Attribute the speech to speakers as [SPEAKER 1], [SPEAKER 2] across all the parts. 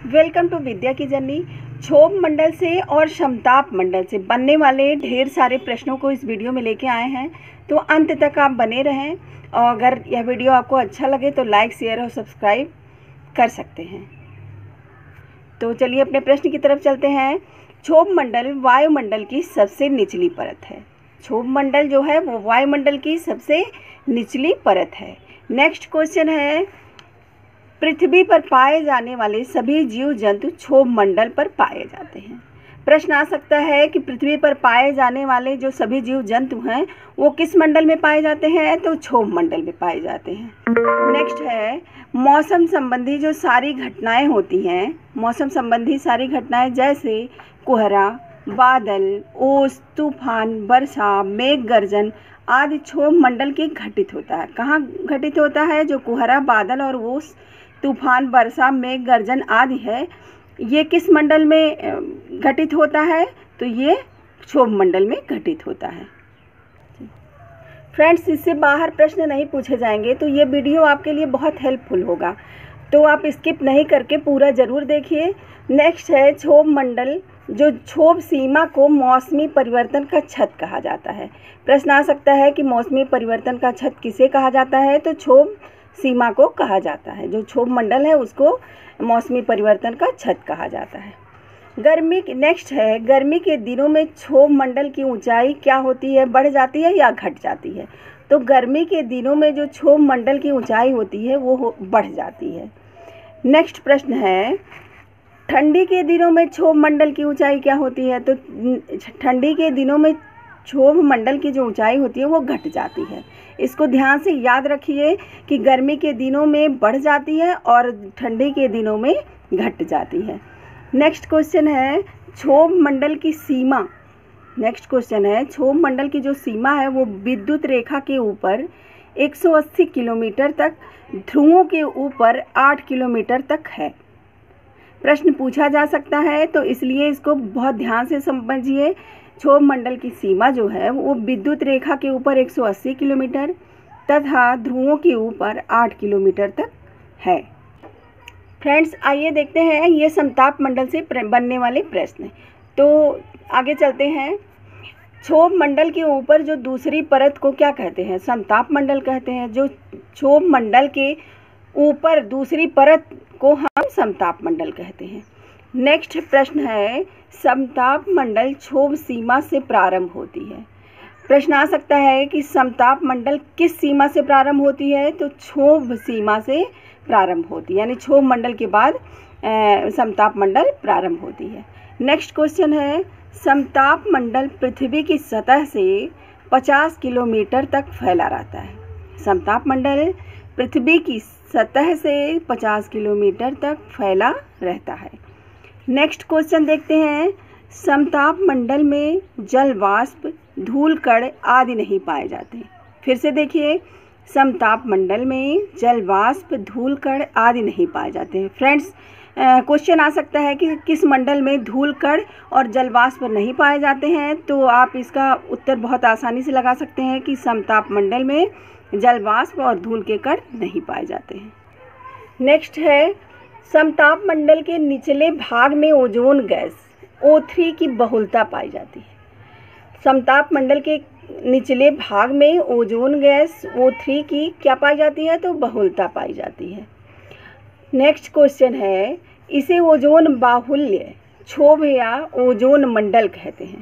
[SPEAKER 1] Welcome to विद्या की journey. क्षोभ मंडल से और समताप मंडल से बनने वाले ढेर सारे प्रश्नों को इस वीडियो में लेके आए हैं, तो अंत तक आप बने रहें। और अगर यह वीडियो आपको अच्छा लगे तो लाइक, शेयर और सब्सक्राइब कर सकते हैं। तो चलिए अपने प्रश्न की तरफ चलते हैं। क्षोभ मंडल वायुमंडल की सबसे निचली परत है। क्षोभ मंडल जो है वो वायुमंडल की सबसे निचली परत है। नेक्स्ट क्वेश्चन है, पृथ्वी पर पाए जाने वाले सभी जीव जंतु क्षोभ मंडल पर पाए जाते हैं। प्रश्न आ सकता है कि पृथ्वी पर पाए जाने वाले जो सभी जीव जंतु हैं वो किस मंडल में पाए जाते हैं, तो क्षोभ मंडल में पाए जाते हैं। नेक्स्ट है, मौसम संबंधी जो सारी घटनाएं होती हैं, मौसम संबंधी सारी घटनाएं जैसे कोहरा, बादल, ओस, तूफान, वर्षा, मेघ गर्जन आदि क्षोभ मंडल के घटित होता है। कहाँ घटित होता है? जो कोहरा, बादल और ओस, तूफान, वर्षा, मेघ गर्जन आदि है, ये किस मंडल में घटित होता है? तो ये क्षोभ मंडल में घटित होता है। फ्रेंड्स, इससे बाहर प्रश्न नहीं पूछे जाएंगे, तो ये वीडियो आपके लिए बहुत हेल्पफुल होगा, तो आप स्किप नहीं करके पूरा ज़रूर देखिए। नेक्स्ट है, क्षोभ मंडल जो क्षोभ सीमा को मौसमी परिवर्तन का छत कहा जाता है। प्रश्न आ सकता है कि मौसमी परिवर्तन का छत किसे कहा जाता है? तो क्षोभ सीमा को कहा जाता है। जो क्षोभ मंडल है उसको मौसमी परिवर्तन का छत कहा जाता है। नेक्स्ट है, गर्मी के दिनों में क्षोभ मंडल की ऊंचाई क्या होती है? बढ़ जाती है या घट जाती है? तो गर्मी के दिनों में जो क्षोभ मंडल की ऊंचाई होती है वो बढ़ जाती है। नेक्स्ट प्रश्न है, ठंडी के दिनों में क्षोभ मंडल की ऊंचाई क्या होती है? तो ठंडी के दिनों में क्षोभ मंडल की जो ऊंचाई होती है वो घट जाती है। इसको ध्यान से याद रखिए कि गर्मी के दिनों में बढ़ जाती है और ठंडी के दिनों में घट जाती है। नेक्स्ट क्वेश्चन है, क्षोभ मंडल की सीमा। नेक्स्ट क्वेश्चन है, क्षोभ मंडल की जो सीमा है वो विद्युत रेखा के ऊपर 180 किलोमीटर तक, ध्रुवों के ऊपर 8 किलोमीटर तक है। प्रश्न पूछा जा सकता है, तो इसलिए इसको बहुत ध्यान से समझिए। क्षोभ मंडल की सीमा जो है वो विद्युत रेखा के ऊपर 180 किलोमीटर तथा ध्रुवों के ऊपर 8 किलोमीटर तक है। फ्रेंड्स, आइए देखते हैं ये समताप मंडल से बनने वाले प्रश्न। तो आगे चलते हैं। क्षोभ मंडल के ऊपर जो दूसरी परत को क्या कहते हैं? समताप मंडल कहते हैं। जो क्षोभ मंडल के ऊपर दूसरी परत को हम समताप मंडल कहते हैं। नेक्स्ट प्रश्न है, समताप मंडल क्षोभ सीमा से प्रारंभ होती है। प्रश्न आ सकता है कि समताप मंडल किस सीमा से प्रारंभ होती है? तो क्षोभ सीमा से प्रारंभ होती है, यानी क्षोभ मंडल के बाद समताप मंडल प्रारंभ होती है। नेक्स्ट क्वेश्चन है, समताप मंडल पृथ्वी की सतह से 50 किलोमीटर तक फैला रहता है। समताप मंडल पृथ्वी की सतह से 50 किलोमीटर तक फैला रहता है। नेक्स्ट क्वेश्चन देखते हैं, समताप मंडल में जल वाष्प, धूल कण आदि नहीं पाए जाते। फिर से देखिए, समताप मंडल में जल वाष्प, धूल कण आदि नहीं पाए जाते हैं। फ्रेंड्स, क्वेश्चन आ सकता है कि किस मंडल में धूल कण और जल वाष्प नहीं पाए जाते हैं, तो आप इसका उत्तर बहुत आसानी से लगा सकते हैं कि समताप मंडल में जल वाष्प और धूल के कण नहीं पाए जाते हैं। नेक्स्ट है, समताप मंडल के निचले भाग में ओजोन गैस O3 की बहुलता पाई जाती है। समताप मंडल के निचले भाग में ओजोन गैस O3 की क्या पाई जाती है? तो बहुलता पाई जाती है। नेक्स्ट क्वेश्चन है, इसे ओजोन बाहुल्य क्षोभ या ओजोन मंडल कहते हैं।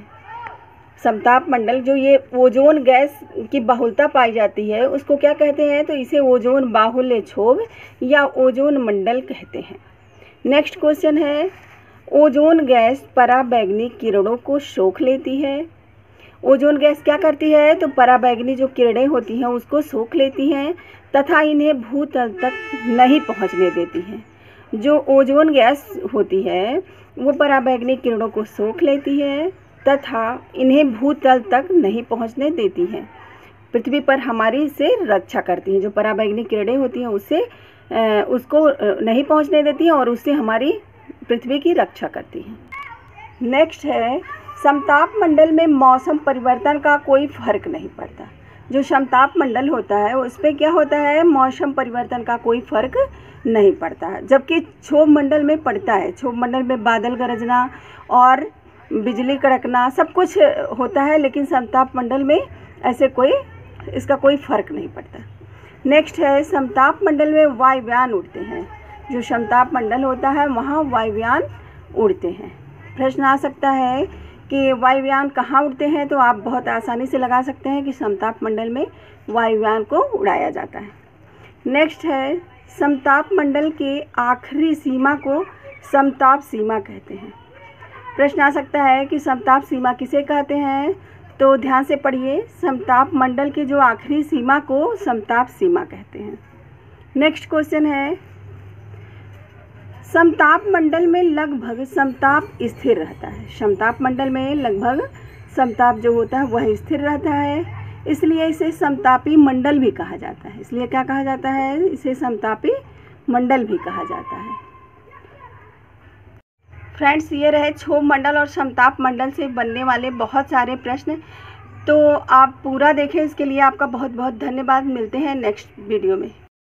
[SPEAKER 1] समताप मंडल जो ये ओजोन गैस की बहुलता पाई जाती है उसको क्या कहते हैं? तो इसे ओजोन बाहुल्य क्षोभ या ओजोन मंडल कहते हैं। नेक्स्ट क्वेश्चन है, ओजोन गैस पराबैंगनी किरणों को सोख लेती है। ओजोन गैस क्या करती है? तो पराबैंगनी जो किरणें होती हैं उसको सोख लेती हैं तथा इन्हें भूतल तक नहीं पहुंचने देती हैं। जो ओजोन गैस होती है वो पराबैंगनी किरणों को सोख लेती है तथा इन्हें भूतल तक नहीं पहुंचने देती हैं। पृथ्वी पर हमारी इससे रक्षा करती हैं। जो पराबैंगनी किरणें होती हैं उससे उसको नहीं पहुंचने देती हैं और उससे हमारी पृथ्वी की रक्षा करती हैं। नेक्स्ट है, समताप मंडल में मौसम परिवर्तन का कोई फर्क नहीं पड़ता। जो समताप मंडल होता है उस पर क्या होता है, मौसम परिवर्तन का कोई फर्क नहीं पड़ता है, जबकि क्षोभ मंडल में पड़ता है। क्षोभ मंडल में बादल गरजना और बिजली कड़कना सब कुछ होता है, लेकिन समताप मंडल में ऐसे इसका कोई फर्क नहीं पड़ता। नेक्स्ट है, समताप मंडल में वायुयान उड़ते हैं। जो समताप मंडल होता है वहाँ वायुयान उड़ते हैं। प्रश्न आ सकता है कि वायुयान कहाँ उड़ते हैं, तो आप बहुत आसानी से लगा सकते हैं कि समताप मंडल में वायुयान को उड़ाया जाता है। नेक्स्ट है, समताप मंडल के आखिरी सीमा को समताप सीमा कहते हैं। प्रश्न आ सकता है कि समताप सीमा किसे कहते हैं, तो ध्यान से पढ़िए। समताप मंडल की जो आखिरी सीमा को समताप सीमा कहते हैं। नेक्स्ट क्वेश्चन है, समताप मंडल में लगभग समताप स्थिर रहता है। समताप मंडल में लगभग समताप जो होता है वह स्थिर रहता है, इसलिए इसे समतापी मंडल भी कहा जाता है। इसलिए क्या कहा जाता है, इसे समतापी मंडल भी कहा जाता है। फ्रेंड्स, ये रहे क्षोभ मंडल और समताप मंडल से बनने वाले बहुत सारे प्रश्न। तो आप पूरा देखें, इसके लिए आपका बहुत बहुत धन्यवाद। मिलते हैं नेक्स्ट वीडियो में।